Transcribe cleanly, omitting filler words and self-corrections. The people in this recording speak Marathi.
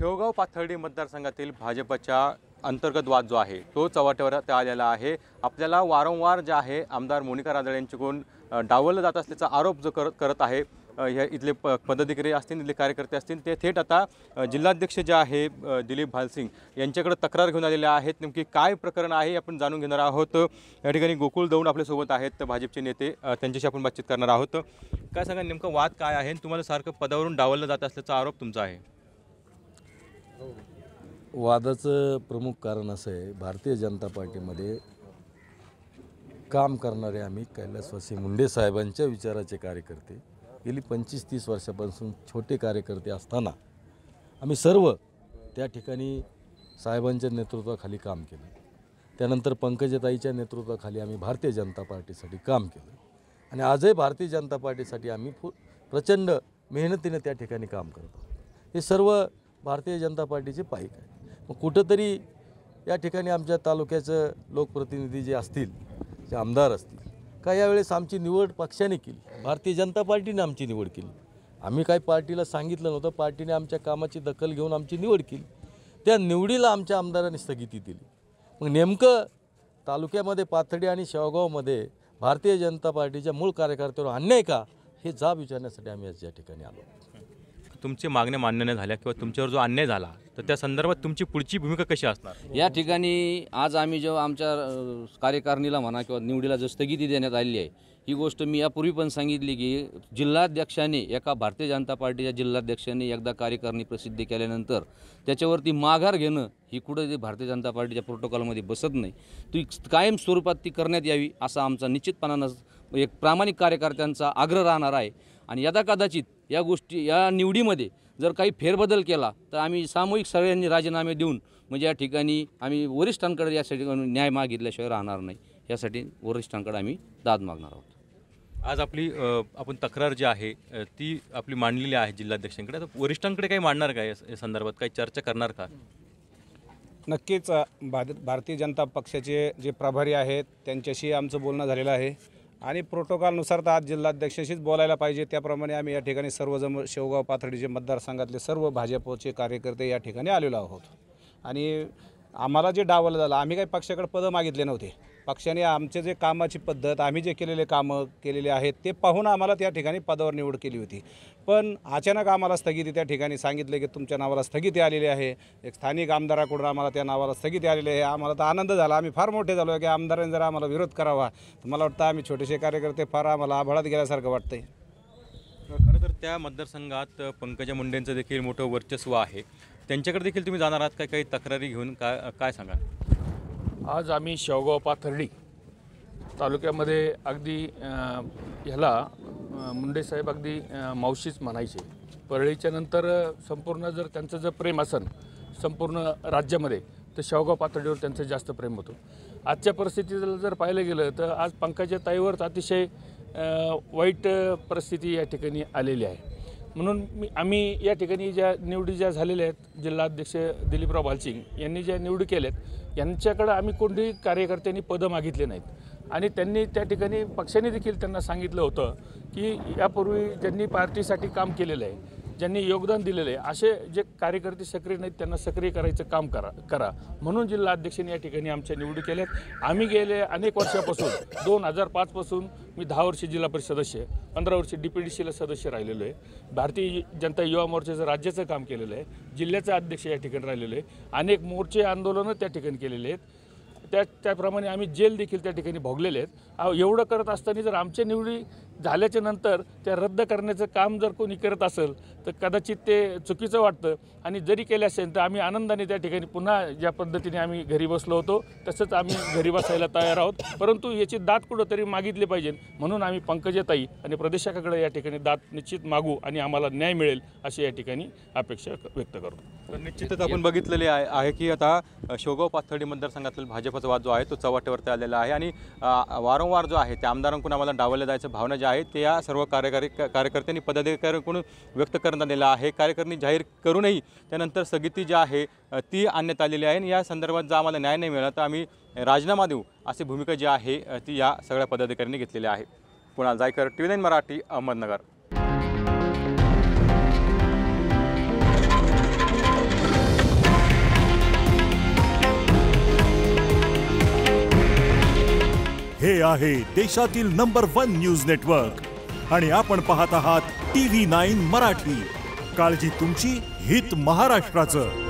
शेवगाव पाथर्डी मतदारसंघातील भाजपच्या अंतर्गत वाद जो आहे तो चव्हाट्यावर आलेला आहे। आपल्याला वारंवार जे आहे आमदार मोनिका राजळे यांच्याकडून डावललं जात असल्याचा आरोप जो करत आहे हे इथले पदाधिकारी असतील, इथले कार्यकर्ते असतील, ते थेट आता जिल्हाध्यक्ष जे आहे दिलीप भालसिंग यांच्याकडे तक्रार घेऊन आलेले आहेत। नेमकी काय प्रकरण आहे आपण जाणून घेणार आहोत। या ठिकाणी गोकुळ दौंड आपल्यासोबत आहेत, भाजपचे नेते, त्यांच्याशी आपण बातचीत करणार आहोत। काय सांगा नेमका वाद काय आहे? तुम्हाला सारखं पदावरून डावललं जात असल्याचा आरोप तुमचा आहे। वादाचं प्रमुख कारण असं आहे, भारतीय जनता पार्टीमध्ये काम करणारे आम्ही कैलासवासी मुंडे साहेबांच्या विचाराचे कार्यकर्ते गेली 25-30 वर्षापासून छोटे कार्यकर्ते असताना आम्ही सर्व त्या ठिकाणी साहेबांच्या नेतृत्वाखाली काम केलं। त्यानंतर पंकजताईच्या नेतृत्वाखाली आम्ही भारतीय जनता पार्टीसाठी काम केलं आणि आजही भारतीय जनता पार्टीसाठी आम्ही प्रचंड मेहनतीने त्या ठिकाणी काम करतो। हे सर्व भारतीय जनता पार्टीचे पाईक आहे। मग कुठंतरी या ठिकाणी आमच्या तालुक्याचं लोकप्रतिनिधी जे असतील, जे आमदार असतील, का यावेळेस आमची निवड पक्षाने केली, भारतीय जनता पार्टीने आमची निवड केली। आम्ही काही पार्टीला सांगितलं नव्हतं, पार्टीने आमच्या कामाची दखल घेऊन आमची निवड केली। त्या निवडीला आमच्या आमदारांनी स्थगिती दिली। मग नेमकं तालुक्यामध्ये पाथर्डी आणि शेवगावमध्ये भारतीय जनता पार्टीच्या मूळ कार्यकर्त्यावर अन्याय का, हे जाब विचारण्यासाठी आम्ही आज या ठिकाणी आलो। तुमची मागण्या मान्य नाही झाल्या किंवा तुमच्यावर जो अन्याय झाला तर त्या संदर्भात तुमची पुढची भूमिका कशी असणार? या ठिकाणी आज आम्ही जेव्हा आमच्या कार्यकारिणीला म्हणा किंवा निवडीला जो स्थगिती देण्यात आलेली आहे, ही गोष्ट मी यापूर्वी पण सांगितली की जिल्हाध्यक्षाने, एका भारतीय जनता पार्टीच्या जिल्हाध्यक्षाने एकदा कार्यकारिणी प्रसिद्ध केल्यानंतर त्याच्यावरती माघार घेणं ही कुठं भारतीय जनता पार्टीच्या प्रोटोकॉलमध्ये बसत नाही। ती कायम स्वरूपात ती करण्यात यावी असा आमचा निश्चितपणानं एक प्रामाणिक कार्यकर्त्यांचा आग्रह राहणार आहे। आणि यदाकदाचित या गोष्टी, या निवडीमध्ये जर काही फेरबदल केला तर आम्ही सामूहिक सगळ्यांनी राजीनामे देऊन म्हणजे या ठिकाणी आम्ही वरिष्ठांकडे यासाठी न्याय मागितल्याशिवाय राहणार नाही। यासाठी वरिष्ठांकडे आम्ही दाद मागणार आहोत। आज आपली आपण तक्रार जी आहे ती आपली मांडलेली आहे जिल्हाध्यक्षांकडे, तर वरिष्ठांकडे काही मांडणार का या संदर्भात, काही चर्चा करणार का? नक्कीच भारतीय जनता पक्षाचे जे प्रभारी आहेत त्यांच्याशी आमचं बोलणं झालेलं आहे आणि प्रोटोकॉलनुसार तर आज जिल्हाध्यक्षाशीच बोलायला पाहिजे, त्याप्रमाणे आम्ही या ठिकाणी सर्वजण शेवगाव पाथर्डीचे मतदारसंघातले सर्व भाजपचे कार्यकर्ते या ठिकाणी आलेलो आहोत। आणि आम्हाला जे डावलं झालं, आम्ही काही पक्षाकडे पदं मागितले नव्हते। पक्षाने आमचे जे कामाची पद्धत, आम्ही जे कामं केलेले आहेत ते पाहून आम्हाला त्या ठिकाणी पदावर निवड केली होती। पण अचानक आम्हाला स्थगिती त्या ठिकाणी सांगितले की तुमच्या नावाला स्थगिती आलेली आहे। एक स्थानिक आमदाराकडून आम्हाला त्या नावाला स्थगिती आलेली आहे। आम्हाला तर आनंद झाला, आम्ही फार मोठे झालो की आमदारांनी जर आम्हाला विरोध करावा, तर मला वाटतं आम्ही छोटेसे कार्यकर्ते फार आम्हाला आभाळात गेल्यासारखं वाटतंय। खरं तर त्या मतदारसंघात पंकजा मुंडेंचं देखील मोठं वर्चस्व आहे, त्यांच्याकडे देखील तुम्ही जाणार आहात काही तक्रारी घेऊन? काय सांगा? आज आम्ही शेवगाव पाथर्डी तालुक्यामध्ये अगदी ह्याला मुंडे साहेब अगदी मावशीच म्हणायचे। परळीच्या नंतर संपूर्ण जर त्यांचं जर प्रेम असेल संपूर्ण राज्यामध्ये तर शेवगाव पाथर्डीवर त्यांचं जास्त प्रेम होतं। आजच्या परिस्थितीला जर पाहिलं गेलं तर आज पंकजाताईवर अतिशय वाईट परिस्थिती या ठिकाणी आलेली आहे। म्हणून आम्ही या ठिकाणी ज्या निवडी ज्या झालेल्या आहेत, जिल्हाध्यक्ष दिलीपराव भालसिंग यांनी ज्या निवडी केल्यात यांच्याकडं आम्ही कोणत्याही कार्यकर्त्यांनी पदं मागितले नाहीत आणि त्यांनी त्या ठिकाणी पक्षाने देखील त्यांना सांगितलं होतं की यापूर्वी ज्यांनी पार्टीसाठी काम केलेलं आहे, ज्यांनी योगदान दिलेलं आहे, असे जे कार्यकर्ते सक्रिय नाहीत त्यांना सक्रिय करायचं काम करा म्हणून जिल्हाध्यक्षांनी या ठिकाणी आमच्या निवडी केल्यात। आम्ही गेले अनेक वर्षापासून 2005 पासून मी 10 वर्ष जिल्हा परिषद सदस्य, 15 वर्ष DPDCला सदस्य राहिलेलो आहे। भारतीय जनता युवा मोर्चाचं राज्याचं काम केलेलं आहे, जिल्ह्याचा अध्यक्ष या ठिकाणी राहिलेलो आहे, अनेक मोर्चे आंदोलनं त्या ठिकाणी केलेले आहेत। त्याप्रमाणे आम्ही जेल देखील त्या ठिकाणी भोगलेले आहेत। एवढं करत असताना जर आमच्या निवडी झाल्याच्या नंतर त्या रद्द करण्याचं काम जर कोणी करत असेल तर कदाचित ते चुकीचं वाटतं आणि जरी केले असेल तर आम्ही आनंदाने त्या ठिकाणी पुन्हा ज्या पद्धतीने आम्ही घरी बसलो होतो तसंच आम्ही घरी बसायला तयार आहोत। परंतु याची दाद कुठंतरी मागितली पाहिजे म्हणून आम्ही पंकजाताई आणि प्रदेशाकडे या ठिकाणी दाद निश्चित मागू आणि आम्हाला न्याय मिळेल अशी या ठिकाणी अपेक्षा व्यक्त करतो। निश्चितच आपण बघितलेले आहे की आता शेवगाव पाथर्डी मतदारसंघातील भाजपचा वाद जो आहे तो चव्हाट्यावरती आलेला आहे आणि वारंवार जो आहे त्या आमदारांकडून आम्हाला डावललं जायचं भावना जी आहे ते या सर्व कार्यकर्त्यांनी पदाधिकाऱ्यांकडून व्यक्त करण्यात आलेला आहे। कार्यकारिणी जाहीर करूनही त्यानंतर स्थगिती जी आहे ती आणण्यात आलेली आहे आणि या संदर्भात जर आम्हाला न्याय नाही मिळाला तर आम्ही राजीनामा देऊ अशी भूमिका जी आहे ती या सगळ्या पदाधिकाऱ्यांनी घेतलेली आहे। कुणाल जायकर, TV9 मराठी, अहमदनगर। हे आहे देशातील नंबर 1 न्यूज नेटवर्क आणि आपण पाहत आहात TV9 मराठी. काळजी तुमची, हित महाराष्ट्राचं.